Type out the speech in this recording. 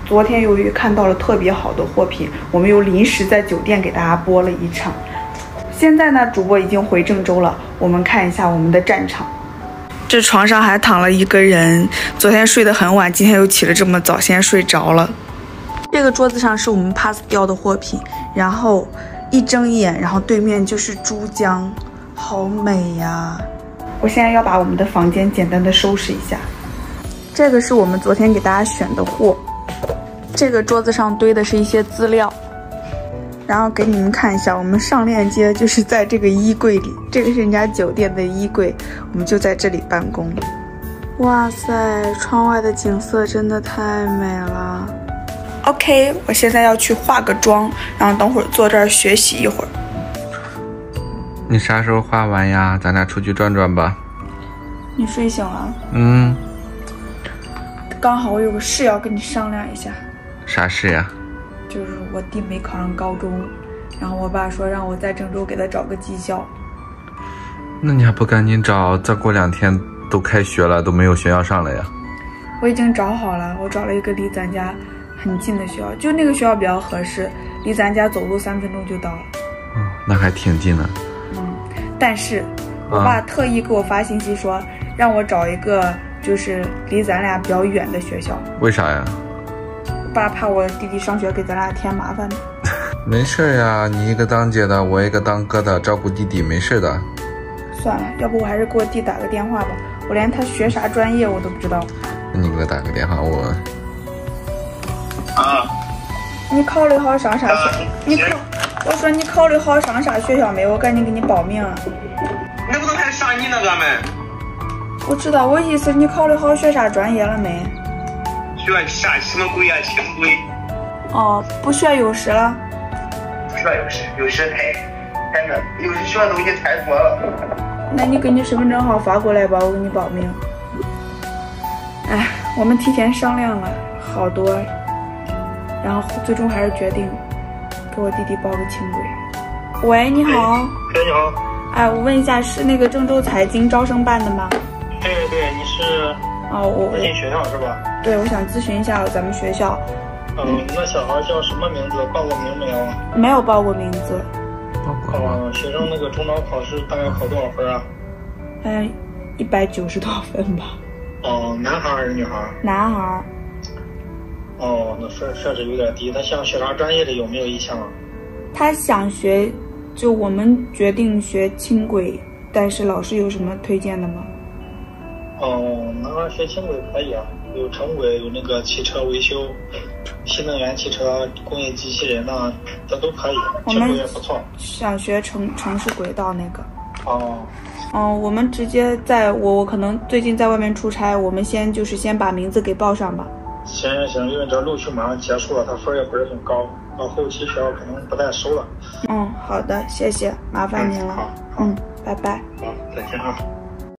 昨天由于看到了特别好的货品，我们又临时在酒店给大家播了一场。现在呢，主播已经回郑州了，我们看一下我们的战场。这床上还躺了一个人，昨天睡得很晚，今天又起了这么早，先睡着了。这个桌子上是我们 pass 掉的货品，然后一睁眼，然后对面就是珠江，好美呀！我现在要把我们的房间简单的收拾一下。这个是我们昨天给大家选的货，这个桌子上堆的是一些资料，然后给你们看一下，我们上链接就是在这个衣柜里，这个是人家酒店的衣柜，我们就在这里办公。哇塞，窗外的景色真的太美了。OK， 我现在要去化个妆，然后等会儿坐这儿学习一会儿。 你啥时候化完呀？咱俩出去转转吧。 你睡醒了？刚好我有个事要跟你商量一下。 啥事呀？ 就是我弟没考上高中，然后我爸说让我在郑州给他找个技校。 那你还不赶紧找？再过2天都开学了，都没有学校上了呀。 我已经找好了，我找了一个离咱家很近的学校，就那个学校比较合适，离咱家走路3分钟就到了。 哦，那还挺近的。 但是我爸特意给我发信息说，让我找一个就是离咱俩比较远的学校。为啥呀？ 我爸怕我弟弟上学给咱俩添麻烦。 没事呀，你一个当姐的，我一个当哥的，照顾弟弟没事的。 算了，要不我还是给我弟打个电话吧，我连他学啥专业我都不知道。 那你给我打个电话，我。 你考虑好上啥学？我说你考虑好上啥学校没？我赶紧给你报名啊！ 那不都还上你呢，俺们。 我知道，我意思你考虑好学啥专业了没？ 学啥什么鬼啊？轻轨。 哦，不学幼师了？ 不学幼师，幼师太那，幼师学的东西太多了。 那你给你身份证号发过来吧，我给你报名。哎，我们提前商量了好多，然后最终还是决定给我弟弟报个轻轨。喂，你好。 对，你好。 哎，我问一下，是那个郑州财经招生办的吗？ 对，你是？ 我咨询学校是吧？ 对，我想咨询一下咱们学校。 那小孩叫什么名字？报过名没有？ 没有报过名字。 学生那个中考考试大概考多少分啊 ？190多分吧。 男孩还是女孩？ 男孩。 那分确实有点低。他想学啥专业的有没有意向啊？ 他想学，就我们决定学轻轨，但是老师有什么推荐的吗？ 男孩学轻轨可以啊，有城轨，有那个汽车维修、新能源汽车、工业机器人呐，这都可以。轻轨也不错。 想学城市轨道那个。 我们直接我可能最近在外面出差，我们先把名字给报上吧。 行，因为这录取马上结束了，他分也不是很高，到后期学校可能不太收了。 好的，谢谢，麻烦您了。 好， 拜拜。 好，再见啊。